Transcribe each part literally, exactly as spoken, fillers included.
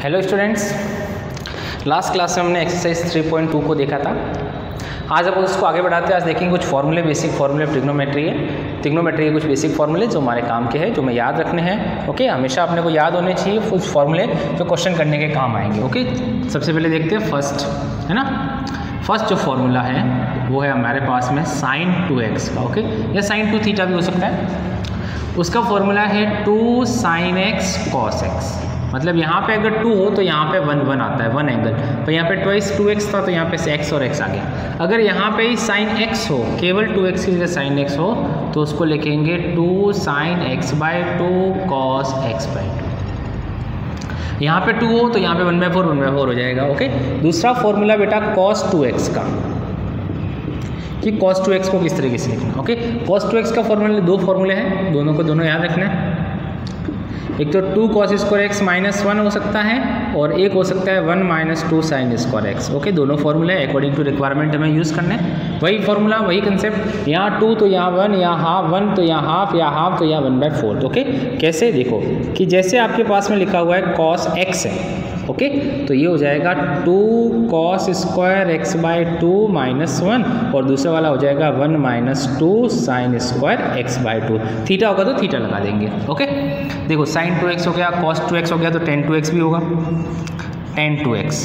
Hello students, last class में हमने exercise three point two को देखा था। आज अब उसको आगे बढ़ाते हैं। आज देखेंगे कुछ फॉर्मूले, बेसिक फॉर्मूले ट्रिग्नोमेट्री है। ट्रिग्नोमेट्री के कुछ बेसिक फॉर्मूले जो हमारे काम के हैं, जो हमें याद रखने हैं। ओके, हमेशा अपने को याद होने चाहिए कुछ फॉर्मूले जो क्वेश्चन करने के काम आएंगे। ओके, सबसे पहले देखते हैं फर्स्ट, है ना। फर्स्ट जो फॉर्मूला है वो है हमारे पास में साइन टू एक्स का। ओके, या साइन टू थीटा भी हो सकता है। उसका फॉर्मूला है two sine x cos x. मतलब यहाँ पे अगर टू हो तो यहाँ पे वन वन आता है, वन एंगल। तो यहाँ पे ट्वाइस टू एक्स था तो यहाँ पे से एक्स और एक्स आ गया। अगर यहाँ पे ही साइन एक्स हो, केवल टू एक्स की जगह साइन एक्स हो, तो उसको लिखेंगे two sine x by two cos x by two. यहाँ पे टू हो तो यहाँ पे one by four one by four हो जाएगा। ओके, दूसरा फॉर्मूला बेटा कॉस टू एक्स का, कि कॉस टू एक्स को किस तरीके से लिखना। ओके, कॉस टू एक्स का फॉर्मूला, दो फॉर्मूले हैं, दोनों को दोनों याद रखना है। एक तो two cos square x minus one हो सकता है, और एक हो सकता है one minus two sine square x. Okay, दोनों फॉर्मूले अकॉर्डिंग टू रिक्वायरमेंट हमें यूज़ करने हैं। वही फॉर्मूला, वही कंसेप्ट। यहाँ टू तो यहाँ वन, यहाँ हाफ वन तो यहाँ हाफ, या हाफ तो यहाँ वन बाई फोर्थ। ओके, कैसे देखो कि जैसे आपके पास में लिखा हुआ है कॉस एक्स है। ओके, तो ये हो जाएगा two cos square x by two minus one, और दूसरा वाला हो जाएगा one minus two sine square x by two. Theta होगा तो थीटा लगा देंगे। ओके, देखो साइन टू एक्स हो गया, कॉस टू एक्स हो गया, तो टेन टू एक्स भी होगा। Tan two x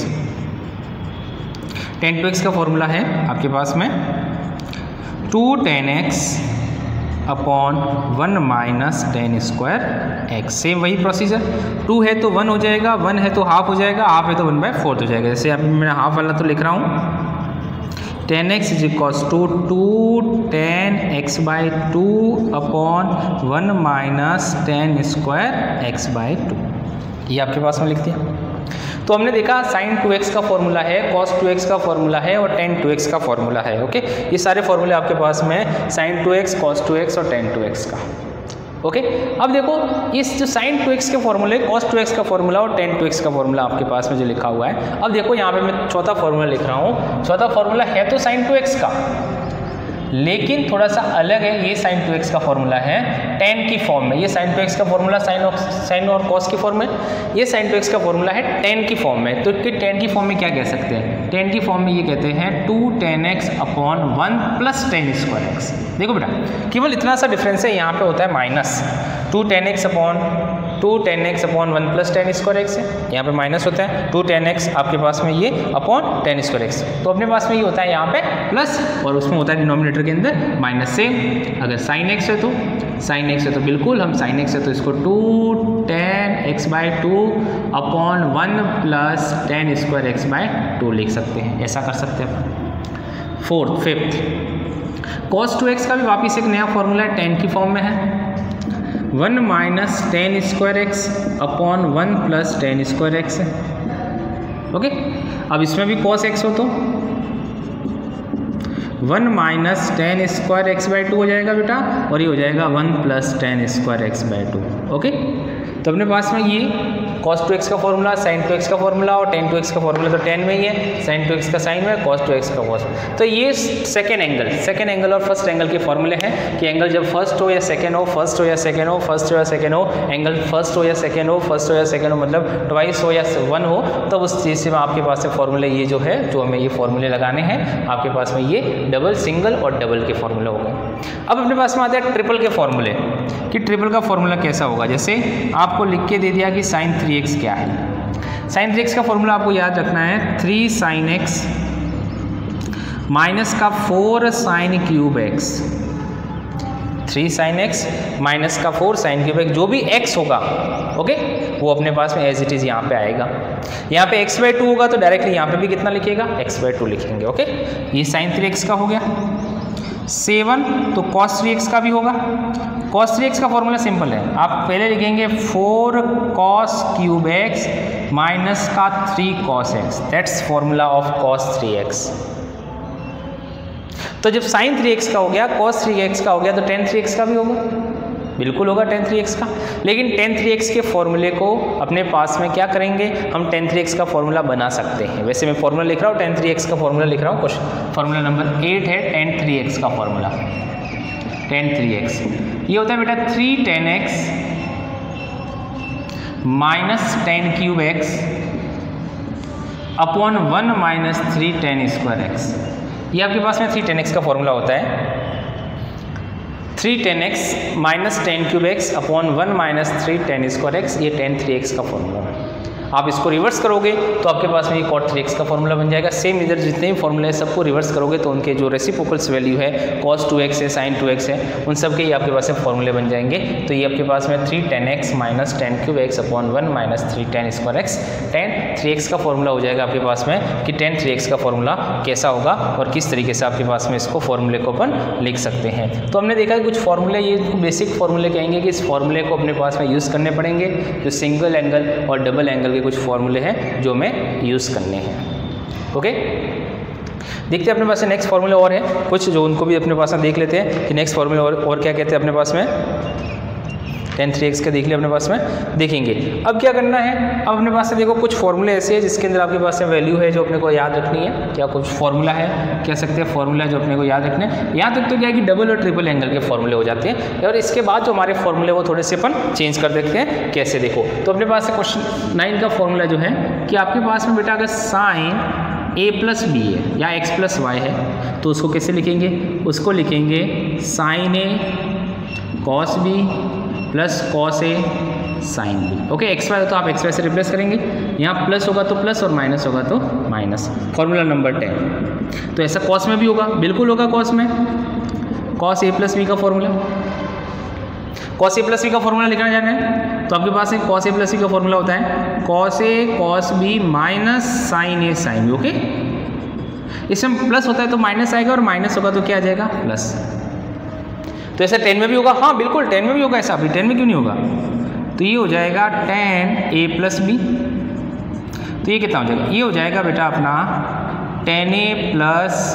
tan two x का फॉर्मूला है आपके पास में two tan x upon one minus tan square x. Same वही प्रोसीजर, टू है तो वन हो जाएगा, वन है तो हाफ हो जाएगा, हाफ है तो वन बाई फोर्थ हो जाएगा। जैसे अभी मैं हाफ वाला तो लिख रहा हूँ, tan x is equals to two tan x by two upon one minus tan square x by two. ये आपके पास में लिख दिया। तो हमने देखा साइन टू एक्स का फॉर्मूला है, कॉस टू एक्स का फॉर्मूला है, और टेन टू एक्स का फॉर्मूला है। ओके, ये सारे फॉर्मूले आपके पास में sine two x, cos two x और टेन टू एक्स का। ओके, अब देखो इस जो साइन टू एक्स के फॉर्मूले, कॉस टू एक्स का फॉर्मूला और टेन टू एक्स का फॉर्मूला आपके पास में जो लिखा हुआ है। अब देखो यहाँ पे मैं चौथा फॉर्मूला लिख रहा हूँ। चौथा फॉर्मूला है तो साइन टू एक्स का, लेकिन थोड़ा सा अलग है। ये साइन टू एक्स का फॉर्मूला है टेन की फॉर्म में। ये साइन टू एक्स का फॉर्मूला साइन और साइन और कॉस की फॉर्म में, ये साइन टू एक्स का फॉर्मूला है टेन की फॉर्म में। तो टेन की फॉर्म में क्या कह सकते हैं? टेन की फॉर्म में ये कहते हैं two tan x upon one plus tan square x. देखो बेटा, केवल इतना सा डिफरेंस है, यहाँ पे होता है minus two tan x upon two tan x upon one plus tan square x है, यहाँ पे माइनस होता है टू टेन एक्स आपके पास में ये अपॉन टेन स्क्वायर एक्स। तो अपने पास में ये होता है यहाँ पे प्लस, और उसमें होता है डिनोमिनेटर के अंदर माइनस। सेम अगर साइन एक्स है तो साइन एक्स है तो बिल्कुल हम साइन एक्स है तो इसको two tan x by two upon one plus tan square x by two लिख सकते हैं। ऐसा कर सकते हैं। Fourth fifth cos two x का भी वापिस एक नया फॉर्मूला है, टेन की फॉर्म में है one minus tan square x upon one plus tan square x है। ओके, अब इसमें भी कॉस एक्स हो तो one minus tan square x by two हो जाएगा बेटा, और ये हो जाएगा one plus tan square x by two. Okay, तो अपने पास में ये कॉस टू एक्स का फॉर्मूला, साइन टू एक्स का फॉर्मूला और टेन टू एक्स का फॉर्मूला तो टेन में ही है, साइन टू एक्स का साइन में, कॉस टू एक्स का कॉस। तो ये सेकेंड एंगल सेकेंड एंगल और फर्स्ट एंगल के फॉर्मूले हैं कि एंगल जब फर्स्ट हो या सेकेंड हो, फर्स्ट हो या सेकेंड हो, फर्स्ट हो या सेकेंड हो, एंगल फर्स्ट हो या सेकेंड हो, फर्स्ट हो या सेकेंड हो, मतलब ट्वाइस हो या वन हो, तब उस चीज़ से आपके पास से फॉर्मूले ये जो है, जो हमें ये फॉर्मूले लगाने हैं, आपके पास में ये डबल, सिंगल और डबल के फॉर्मूले हो गए। अब अपने पास में आते हैं ट्रिपल के फॉर्मूले, कि ट्रिपल का फॉर्मूला कैसा होगा। जैसे आपको लिख के दे दिया कि साइन थ्री एक्स क्या है। साइन थ्री एक्स का फॉर्मूला आपको याद रखना है थ्री साइन एक्स माइनस का four sine cube x. Three sine x minus का फोर साइन क्यूब एक्स, जो भी एक्स होगा ओके, वो अपने पास में एज इट इज यहाँ पे आएगा। यहाँ पे एक्स बाई टू होगा तो डायरेक्टली यहाँ पे भी कितना लिखेगा, एक्स बाई टू लिखेंगे। ओके, ये साइन थ्री एक्स का हो गया। सेवन तो कॉस थ्री एक्स का भी होगा। कॉस थ्री एक्स का फॉर्मूला सिंपल है, आप पहले लिखेंगे four cos cube x minus का three cos x, that's formula of cos three x. तो जब साइन थ्री एक्स का हो गया, कॉस थ्री एक्स का हो गया, तो टेन थ्री एक्स का भी होगा, बिल्कुल होगा टेन थ्री एक्स का। लेकिन टेन थ्री एक्स के फॉर्मूले को अपने पास में क्या करेंगे, हम टेन थ्री एक्स का फॉर्मूला बना सकते हैं। वैसे मैं फॉर्मूला लिख रहा हूँ, टेन थ्री एक्स का फॉर्मूला लिख रहा हूँ, क्वेश्चन फॉर्मूला नंबर एट है टेन थ्री एक्स का फॉर्मूला। टेन थ्री एक्स ये होता है बेटा three tan x minus tan cube x upon one minus three tan square x. ये आपके पास में थ्री टेन एक्स का फॉर्मूला होता है। Three tan x minus tan cube x upon one minus three tan square x, ये tan three x का formula है। आप इसको रिवर्स करोगे तो आपके पास में ये कॉट थ्री एक्स का फॉर्मूला बन जाएगा। सेम इधर जितने भी फॉर्मूले हैं सबको रिवर्स करोगे तो उनके जो रेसिप्रोकल्स वैल्यू है, कॉस टू एक्स है, साइन टू एक्स है, उन सब के ये आपके पास में फॉर्मूले बन जाएंगे। तो ये आपके पास में three tan x minus tan cube x upon one minus three tan square x, tan three x का फॉर्मूला हो जाएगा आपके पास में कि टेन थ्री एक्स का फॉर्मूला कैसा होगा और किस तरीके से आपके पास में इसको फॉर्मूले को अपन लिख सकते हैं। तो हमने देखा कुछ फॉर्मूले, ये बेसिक फॉर्मूले कहेंगे कि इस फॉर्मूले को अपने पास में यूज़ करने पड़ेंगे। जो सिंगल एंगल और डबल एंगल के कुछ फॉर्मूले हैं जो हमें यूज़ करने हैं। ओके, देखते हैं अपने पास में नेक्स्ट फॉर्मूले और है कुछ जो उनको भी अपने पास में देख लेते हैं कि नेक्स्ट फॉर्मूले और, और क्या कहते हैं अपने पास में। टेन थ्री एक्स का देख लिया अपने पास में, देखेंगे अब क्या करना है। अब अपने पास से देखो कुछ फॉर्मूले ऐसे हैं जिसके अंदर आपके पास में वैल्यू है जो अपने को याद रखनी है। क्या कुछ फॉर्मूला है, कह सकते हैं फॉर्मूला जो अपने को याद रखने हैं। यहाँ तक तो क्या है कि डबल और ट्रिपल एंगल के फॉर्मूले हो जाते हैं और इसके बाद जो हमारे फॉर्मूले वो थोड़े से अपन चेंज कर देखते हैं कैसे। देखो तो अपने पास से क्वेश्चन नाइन का फॉर्मूला जो है कि आपके पास में बेटा अगर साइन ए प्लस बी है या एक्स प्लस वाई है तो उसको कैसे लिखेंगे, उसको लिखेंगे sine A cos B plus cos A sign B. Okay, x y हो तो आप एक्स वाई से रिप्लेस करेंगे, यहाँ प्लस होगा तो प्लस और माइनस होगा तो माइनस। Formula number ten. तो ऐसा कॉस में भी होगा, बिल्कुल होगा कॉस में, कॉस ए प्लस बी का formula. Cos A plus B का फॉर्मूला लिखना जाना है तो आपके पास एक कॉस ए प्लस बी का फॉर्मूला होता है cos A cos B minus sine A sign B. Okay, इसमें प्लस होता है तो माइनस आएगा और माइनस होगा तो क्या आ जाएगा प्लस। तो ऐसा टेन में भी होगा, हाँ बिल्कुल टेन में भी होगा, ऐसा अभी टेन में क्यों नहीं होगा। तो ये हो जाएगा टेन ए प्लस बी। तो ये कितना हो जाएगा, ये हो जाएगा बेटा अपना tan A plus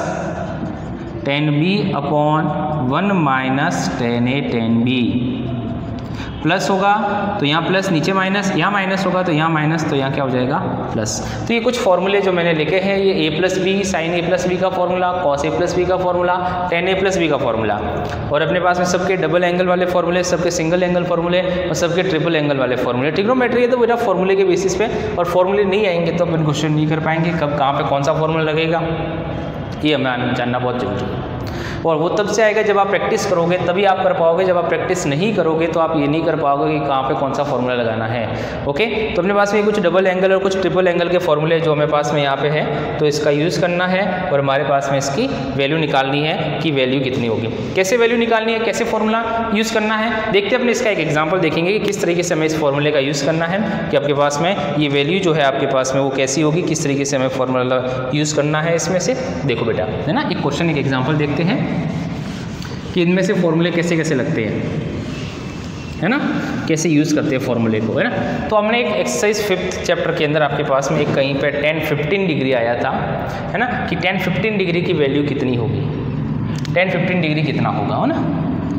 tan B upon one minus tan A tan B. Plus होगा तो यहाँ प्लस, नीचे माइनस, यहाँ माइनस होगा तो यहाँ माइनस, तो यहाँ क्या हो जाएगा प्लस। तो ये कुछ फॉर्मूले जो मैंने लिखे हैं, ये A plus B, sin A plus B का formula, cos A plus B का formula, tan A plus B का फॉर्मूला, और अपने पास में सबके डबल एंगल वाले फॉर्मूले, सबके सिंगल एंगल फॉर्मूले और सबके ट्रिपल एंगल वाले फॉर्मूले। ट्रिग्नोमेट्री है तो बेटा फॉर्मूले के बेसिस पे, और फॉर्मूले नहीं आएंगे तो अपन क्वेश्चन नहीं कर पाएंगे, कब कहाँ पे कौन सा फॉर्मूला लगेगा ये हमें जानना बहुत जरूरी है। और वो तब से आएगा जब आप प्रैक्टिस करोगे तभी आप कर पाओगे, जब आप प्रैक्टिस नहीं करोगे तो आप ये नहीं कर पाओगे कि कहाँ पे कौन सा फॉर्मूला लगाना है। ओके, तो अपने पास में कुछ डबल एंगल और कुछ ट्रिपल एंगल के फॉर्मूले जो हमें पास में यहाँ पे है तो इसका यूज़ करना है और हमारे पास में इसकी वैल्यू निकालनी है कि वैल्यू कितनी होगी। कैसे वैल्यू निकालनी है, कैसे फॉर्मूला यूज़ करना है, देखते हैं अपने इसका एक एग्जाम्पल देखेंगे कि किस तरीके से हमें इस फॉर्मूले का यूज़ करना है कि आपके पास में ये वैल्यू जो है आपके पास में वो कैसी होगी, किस तरीके से हमें फॉर्मूला यूज़ करना है इसमें से। देखो बेटा है ना, एक क्वेश्चन एक एग्जाम्पल देखते हैं कि इनमें से फॉर्मूले कैसे कैसे लगते हैं, है ना, कैसे यूज़ करते हैं फॉर्मूले को, है ना। तो हमने एक एक्सरसाइज फिफ्थ चैप्टर के अंदर आपके पास में एक कहीं पे टेन फिफ्टीन डिग्री आया था, है ना, कि टेन फिफ्टीन डिग्री की वैल्यू कितनी होगी, टेन फिफ्टीन डिग्री कितना होगा, है ना।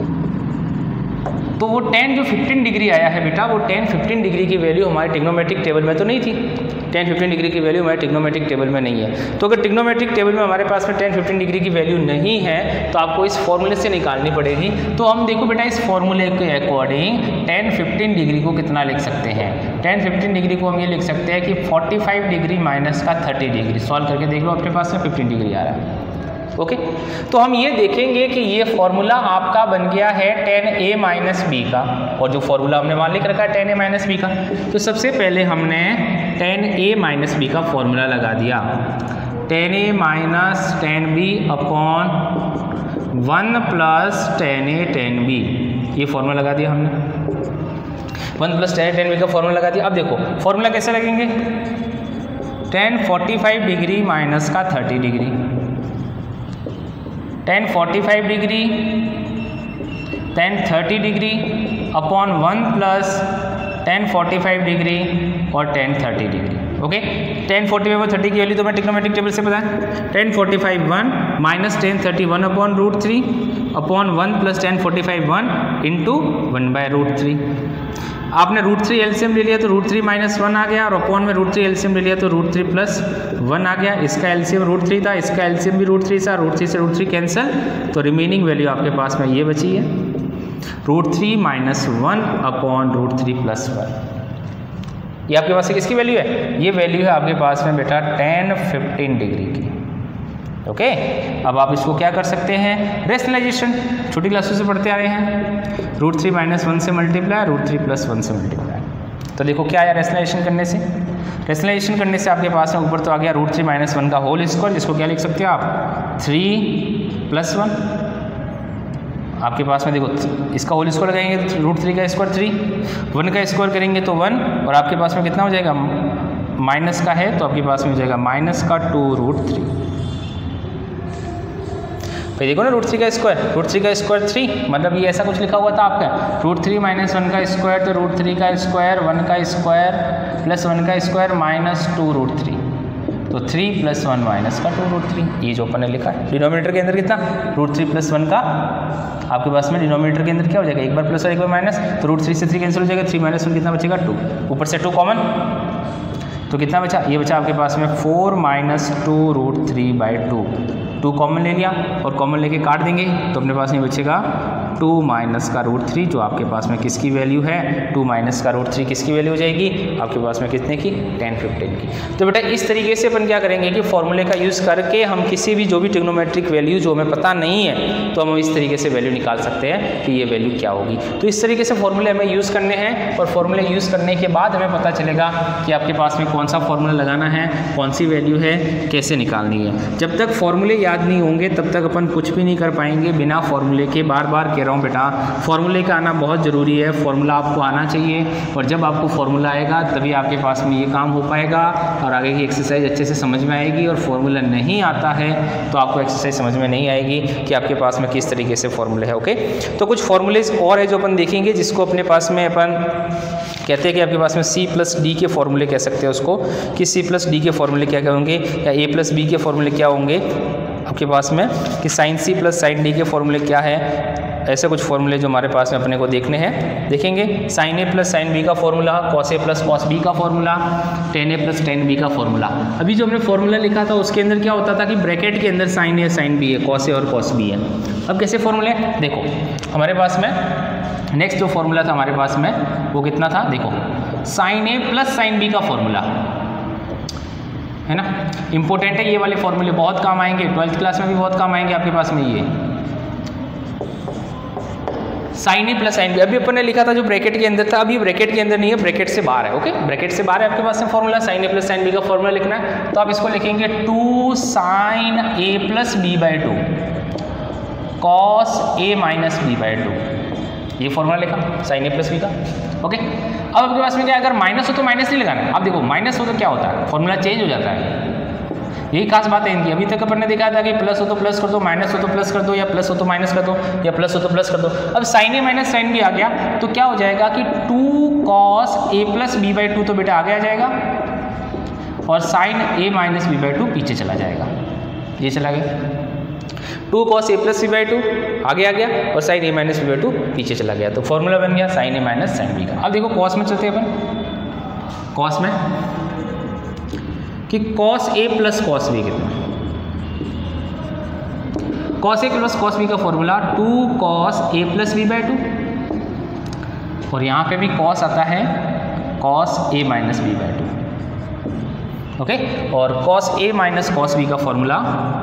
तो वो टेन जो फिफ्टीन डिग्री आया है बेटा, वो टेन फिफ्टीन डिग्री की वैल्यू हमारे ट्रिग्नोमेट्रिक टेबल में तो नहीं थी। टेन फिफ्टीन डिग्री की वैल्यू हमारे ट्रिग्नोमेट्रिक टेबल में नहीं है। तो अगर ट्रिग्नोमेट्रिक टेबल में हमारे पास में टेन फिफ्टीन डिग्री की वैल्यू नहीं है तो आपको इस फॉर्मूले से निकालनी पड़ेगी। तो हम देखो बेटा इस फॉर्मूले के अकॉर्डिंग टेन फिफ्टीन डिग्री को कितना लिख सकते हैं। टेन फिफ्टीन डिग्री को हम ये लिख सकते हैं कि फोर्टी फाइव डिग्री माइनस का थर्टी डिग्री। सॉल्व करके देख लो, अपने पास में फिफ्टीन डिग्री आ रहा है। Okay okay? तो हम ये देखेंगे कि ये फॉर्मूला आपका बन गया है टेन ए माइनस बी का, और जो फॉर्मूला हमने मान लिख रखा है टेन ए माइनस बी का। तो सबसे पहले हमने टेन ए माइनस बी का फॉर्मूला लगा दिया, tan A minus tan B upon one plus tan A tan B, ये फॉर्मूला लगा दिया हमने, one plus tan A tan B का फॉर्मूला लगा दिया। अब देखो फॉर्मूला कैसे लगेंगे, tan forty five degree minus का thirty degree, tan forty five degree tan thirty degree upon one plus tan forty five degree और tan thirty degree. Okay, tan forty five और थर्टी की वैल्यू तो मैं trigonometric table से बताएं, tan forty five one minus tan thirty one upon root three upon one plus tan forty five one into one by root three. आपने root three LCM ले लिया तो रूट थ्री माइनस वन आ गया, और upon में root three LCM ले लिया तो रूट थ्री प्लस वन आ गया। इसका एलसीएम रूट थ्री था, इसका एलसीएम भी रूट थ्री था, रूट थ्री से रूट थ्री कैंसिल, तो रिमेनिंग वैल्यू आपके पास में ये बची है root three minus one upon root three plus one. ये आपके पास किसकी वैल्यू है? ये वैल्यू है आपके पास में बेटा टेन फिफ्टीन डिग्री की। Okay okay? अब आप इसको क्या कर सकते हैं? रेशनलाइजेशन छोटी क्लासों से पढ़ते आ रहे हैं। रूट थ्री माइनस वन से multiply, root three plus one से मल्टीप्लाई। तो देखो क्या आया रेशनलाइजेशन करने से? रेशनलाइजेशन करने से आपके पास में ऊपर तो आ गया रूट थ्री माइनस वन का होल स्क्वायर, जिसको क्या लिख सकते हो आप? Three plus one. आपके पास में देखो इसका होल स्क्वायर लगाएंगे तो रूट थ्री का स्क्वायर थ्री, वन का स्क्वायर करेंगे तो वन, और आपके पास में कितना हो जाएगा? माइनस का है तो आपके पास में हो जाएगा माइनस का टू रूट थ्री। फिर देखो ना रूट थ्री का स्क्वायर, रूट थ्री का स्क्वायर थ्री, मतलब ये ऐसा कुछ लिखा हुआ था आपका रूट थ्री माइनस वन का स्क्वायर, तो रूट थ्री का स्क्वायर, वन का स्क्वायर प्लस वन का square minus two root three, तो थ्री प्लस वन माइनस का टू रूट थ्री। ये जो अपन ने लिखा है डिनोमिनेटर के अंदर कितना? रूट थ्री प्लस वन का आपके पास में डिनोमिनेटर के अंदर क्या हो जाएगा? एक बार प्लस और एक बार माइनस, तो रूट थ्री से थ्री कैंसिल हो जाएगा, थ्री माइनस वन कितना बचेगा? टू, ऊपर से टू कॉमन, तो कितना बचा? ये बचा आपके पास में four minus two root three by two. Two common ले लिया और कॉमन लेके काट देंगे तो अपने पास में बचेगा टू माइनस का रूट थ्री, जो आपके पास में किसकी वैल्यू है? टू माइनस का रूट थ्री किसकी वैल्यू हो जाएगी? आपके पास में कितने की? टेन फिफ्टीन की। तो बेटा इस तरीके से अपन क्या करेंगे कि फॉर्मूले का यूज़ करके हम किसी भी जो भी ट्रिग्नोमेट्रिक वैल्यू जो हमें पता नहीं है तो हम इस तरीके से वैल्यू निकाल सकते हैं कि ये वैल्यू क्या होगी। तो इस तरीके से फॉर्मूले हमें यूज़ करने हैं और फॉर्मूले यूज़ करने के बाद हमें पता चलेगा कि आपके पास में कौन सा फॉर्मूला लगाना है, कौन सी वैल्यू है, कैसे निकालनी है। जब तक फॉर्मूले याद नहीं होंगे तब तक अपन कुछ भी नहीं कर पाएंगे बिना फॉर्मूले के। बार बार कह रहा हूँ बेटा फॉर्मूले का आना बहुत ज़रूरी है, फॉर्मूला आपको आना चाहिए और जब आपको फॉर्मूला आएगा तभी आपके पास में ये काम हो पाएगा और आगे की एक्सरसाइज अच्छे से समझ में आएगी। और फॉर्मूला नहीं आता है तो आपको एक्सरसाइज समझ में नहीं आएगी कि आपके पास में किस तरीके से फॉर्मूले है। ओके, तो कुछ फॉर्मूलेज और है जो अपन देखेंगे, जिसको अपने पास में अपन कहते हैं कि आपके पास में सी प्लस डी के फॉर्मूले कह सकते हैं उसको, कि सी प्लस डी के फॉर्मूले क्या होंगे या ए प्लस बी के फॉर्मूले क्या होंगे आपके पास में, कि sin C plus sin D के फॉर्मूले क्या है। ऐसे कुछ फॉर्मूले जो हमारे पास में अपने को देखने हैं, देखेंगे sin A plus sin B का formula, cos A plus cos B का formula, tan A plus tan B का फॉर्मूला। अभी जो हमने फॉर्मूला लिखा था उसके अंदर क्या होता था कि ब्रैकेट के अंदर साइन ए साइन बी है, कॉस ए और कॉस बी है। अब कैसे फॉर्मूले देखो हमारे पास में नेक्स्ट जो फॉर्मूला था हमारे पास में वो कितना था, देखो sin A plus sin B का फॉर्मूला है ना, इंपॉर्टेंट है ये वाले फॉर्मूले, बहुत काम आएंगे, ट्वेल्थ क्लास में भी बहुत काम आएंगे आपके पास में। ये sin A plus sin B अभी अपन ने लिखा था जो ब्रैकेट के अंदर था, अभी ब्रैकेट के अंदर नहीं है, ब्रैकेट से बाहर है। ओके, ब्रैकेट से बाहर है आपके पास में formula, sin A plus sin B का फॉर्मूला लिखना है तो आप इसको लिखेंगे two sin A plus B by two cos A minus B by two, ये फॉर्मूला लिखा साइन ए प्लस बी का। ओके, अब आपके पास में क्या, अगर माइनस हो तो माइनस नहीं लगाना। अब देखो माइनस हो तो क्या होता है, फॉर्मूला चेंज हो जाता है। यही खास बात है इनकी। अभी तक अपन ने देखा था कि प्लस हो तो प्लस कर दो, माइनस हो तो प्लस कर दो, या प्लस हो तो माइनस कर दो, या प्लस हो तो प्लस कर दो। अब sin A minus sin B आ गया तो क्या हो जाएगा कि two cos A plus B by two तो बेटा आगे आ जाएगा और sin A minus B by two पीछे चला जाएगा, ये चला गया। Two cos A plus B by two आगे आ गया और sin A minus B by two पीछे चला गया, तो फॉर्मूला बन गया sin A minus sin B का। अब देखो कॉस में चलते हैं अपन, कॉस में कि cos A plus cos B कितना, cos A plus cos B का formula two cos A plus B by two, और यहाँ पे भी कॉस आता है cos A minus B by two. Okay, और cos A minus cos B का formula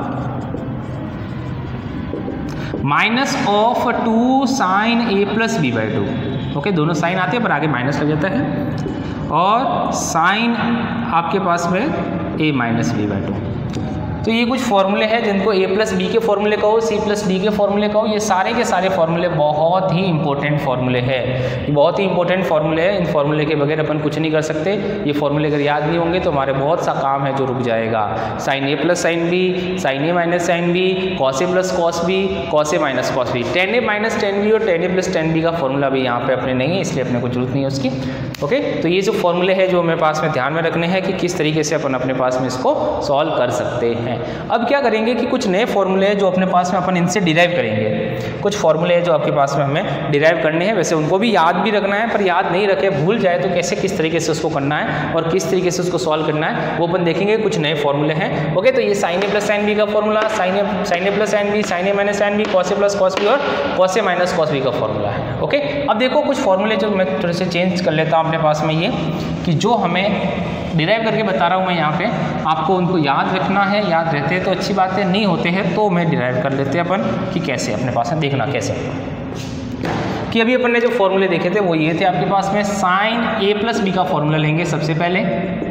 minus of two sin A plus B by two. Okay, दोनों sin आते हैं पर आगे माइनस लग जाता है, और साइन आपके पास में A minus B by two. तो ये कुछ फॉर्मूले हैं जिनको ए प्लस बी के फॉर्मूले कहो, सी प्लस डी के फॉर्मूले कहो, ये सारे के सारे फॉर्मूले बहुत ही इंपॉर्टेंट फॉर्मूले हैं, ये बहुत ही इंपॉर्टेंट फॉर्मूले हैं। इन फॉर्मूले के बगैर अपन कुछ नहीं कर सकते। ये फॉर्मूले अगर याद नहीं होंगे तो हमारे बहुत सा काम है जो रुक जाएगा। Sin A plus sin B, sin A minus sin B, cos A plus cos B, cos A minus cos B, tan A minus tan B और tan A plus tan B का फॉर्मूला भी यहाँ पे अपने नहीं है, इसलिए अपने को जरूरत नहीं है उसकी। ओके, तो ये जो फॉर्मूले हैं जो हमें पास में ध्यान में रखने हैं कि किस तरीके से अपन अपने पास में इसको सॉल्व कर सकते हैं। अब क्या करेंगे कि कुछ नए फॉर्मूले हैं जो अपने पास में अपन इनसे डिराइव करेंगे। कुछ फॉर्मूले हैं जो आपके पास में हमें डिराइव करने हैं, वैसे उनको भी याद भी रखना है, पर याद नहीं रखे भूल जाए तो कैसे किस तरीके से उसको करना है और किस तरीके से उसको सॉल्व करना है वो अपन देखेंगे। कुछ नए फॉर्मूले हैं। ओके, तो ये sin A plus sin B का formula, sin A sin A plus sin B, sin A minus sin B, cos A plus cos B और cos A minus cos B का फॉर्मूला है। ओके, अब देखो कुछ फॉर्मूले जो मैं थोड़े से चेंज कर लेता हूँ अपने पास में, ये कि जो हमें डिराइव करके बता रहा हूँ मैं यहाँ पे, आपको उनको याद रखना है, याद रहते हैं तो अच्छी बात है, नहीं होते हैं तो मैं डिराइव कर लेते हैं अपन कि कैसे अपने पास में देखना कैसे कि अभी अपन ने जो फॉर्मूले देखे थे वो ये थे आपके पास में। साइन ए प्लस बी का फॉर्मूला लेंगे सबसे पहले।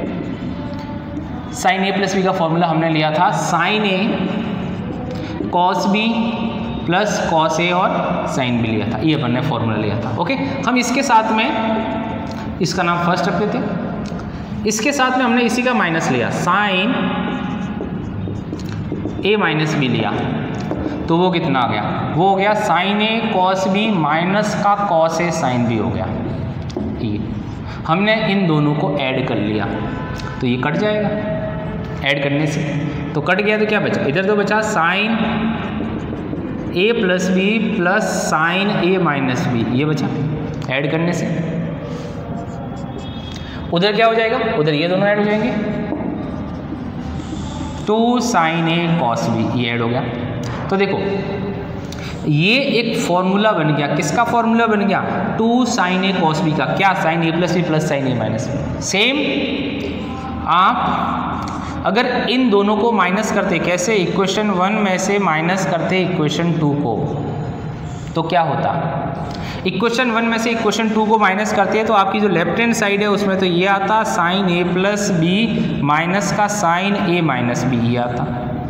साइन ए प्लस बी का फॉर्मूला हमने लिया था sin A cos B plus cos A और साइन बी लिया था, ये अपन ने फॉर्मूला लिया था। ओके, हम इसके साथ में इसका नाम फर्स्ट रखते थे, इसके साथ में हमने इसी का माइनस लिया, साइन ए माइनस बी लिया, तो वो कितना आ गया, वो हो गया sin A cos B minus का कॉस ए साइन बी हो गया। ये हमने इन दोनों को ऐड कर लिया तो ये कट जाएगा, ऐड करने से तो कट गया, तो क्या बचा, इधर तो बचा sin A plus B plus sin A minus B, ये बचा ऐड करने से। उधर क्या हो जाएगा, उधर ये दोनों ऐड हो जाएंगे, two sin A cos B, ये ऐड हो गया। तो देखो ये एक फॉर्मूला बन गया, किसका फॉर्मूला बन गया, two sin A cos B का, क्या, sin A plus B plus sin A minus B. Same आप अगर इन दोनों को माइनस करते, कैसे, इक्वेशन वन में से माइनस करते इक्वेशन टू को, तो क्या होता, इक्वेशन वन में से इक्वेशन टू को माइनस करते हैं तो आपकी जो लेफ्ट हैंड साइड है उसमें तो ये आता sin A plus B minus का साइन ए माइनस बी, ये आता।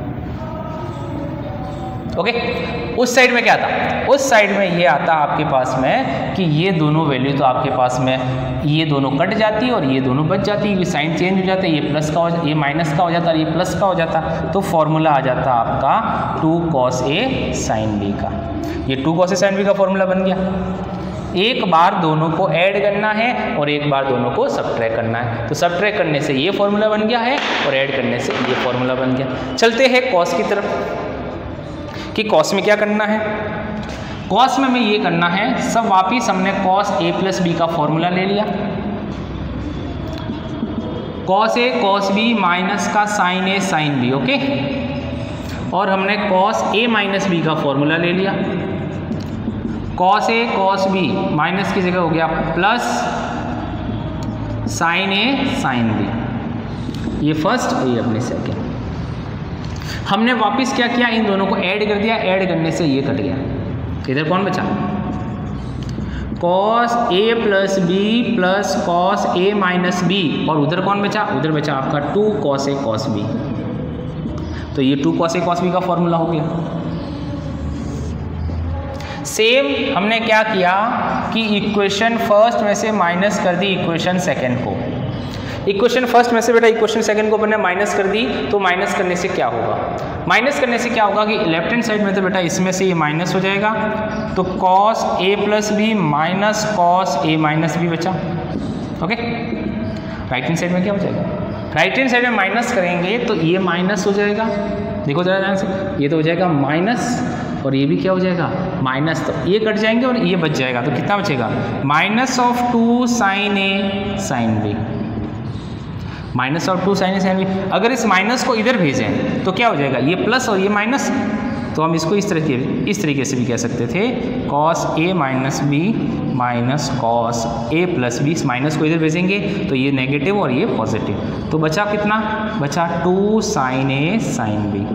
ओके, उस साइड में क्या था, उस साइड में ये आता आपके पास में कि ये दोनों वैल्यू तो आपके पास में ये दोनों कट जाती और ये दोनों बच जाती, ये साइन चेंज हो जाता है, ये प्लस का हो, ये माइनस का हो जाता और ये प्लस का हो जाता, तो फॉर्मूला आ जाता आपका two cos A sign B का। ये two cos A sign B का फॉर्मूला बन गया। एक बार दोनों को ऐड करना है और एक बार दोनों को सबट्रैक्ट करना है, तो सबट्रैक्ट करने से ये फॉर्मूला बन गया है और ऐड करने से ये फॉर्मूला बन गया। चलते हैं कॉस की तरफ कि कॉस में क्या करना है। कॉस में हमें ये करना है, सब वापिस हमने कॉस ए प्लस बी का फॉर्मूला ले लिया, cos A cos B minus का sin A sign B. Okay, और हमने कॉस ए माइनस बी का फॉर्मूला ले लिया, cos A cos B minus की जगह हो गया plus sin A sign B, ये फर्स्ट और ये अपने सेकेंड। हमने वापस क्या किया, इन दोनों को ऐड कर दिया, ऐड करने से ये कट गया, इधर कौन बचा, cos A plus B plus cos A minus B, और उधर कौन बचा, उधर बचा आपका two cos A cos B, तो ये two cos A cos B का फॉर्मूला हो गया। सेम हमने क्या किया कि इक्वेशन फर्स्ट में से माइनस कर दी इक्वेशन सेकंड को, इक्वेशन फर्स्ट में से बेटा इक्वेशन सेकंड को अपने माइनस कर दी, तो माइनस करने से क्या होगा, माइनस करने से क्या होगा कि लेफ्ट हैंड साइड में तो बेटा इसमें से ये माइनस हो जाएगा, तो cos A plus B minus cos A minus B बचा। ओके, राइट हैंड साइड में क्या हो जाएगा, राइट हैंड साइड में माइनस करेंगे तो ये माइनस हो जाएगा, देखो जरा ध्यान से, ये तो हो जाएगा माइनस और ये भी क्या हो जाएगा माइनस, तो ये कट जाएंगे और ये बच जाएगा, तो कितना बचेगा, minus of two sin A sign B, minus of two sin A sign B. अगर इस माइनस को इधर भेजें तो क्या हो जाएगा, ये प्लस और ये माइनस, तो हम इसको इस तरीके इस तरीके से भी कह सकते थे, cos A minus B minus cos A plus B, इस माइनस को इधर भेजेंगे तो ये नेगेटिव और ये पॉजिटिव, तो बचा कितना, बचा two sin A sign B.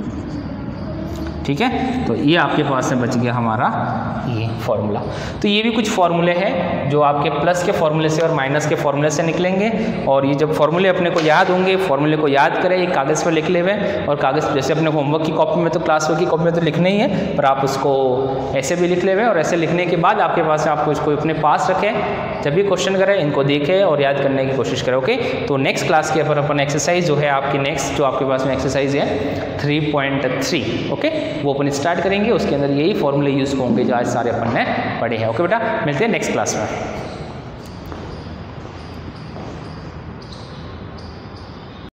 ठीक है, तो ये आपके पास में बच गया हमारा ये फॉर्मूला। तो ये भी कुछ फॉर्मूले हैं जो आपके प्लस के फॉर्मूले से और माइनस के फॉर्मूले से निकलेंगे, और ये जब फॉर्मूले अपने को याद होंगे, फॉर्मूले को याद करें, एक कागज़ पर लिख ले हुए, और कागज़ जैसे अपने होमवर्क की कॉपी में तो क्लास वर्क की कॉपी में तो लिखना ही है, पर आप उसको ऐसे भी लिख ले हुए, और ऐसे लिखने के बाद आपके पास आपको इसको अपने पास रखें, जब भी क्वेश्चन करें इनको देखें और याद करने की कोशिश करें। ओके, तो नेक्स्ट क्लास के ऊपर अपन एक्सरसाइज जो है आपकी नेक्स्ट जो आपके पास में एक्सरसाइज है थ्री पॉइंट थ्री, ओके, वो अपन स्टार्ट करेंगे, उसके अंदर यही फॉर्मूले यूज़ होंगे जो आज सारे अपन ने पढ़े हैं। ओके बेटा, मिलते हैं नेक्स्ट क्लास में।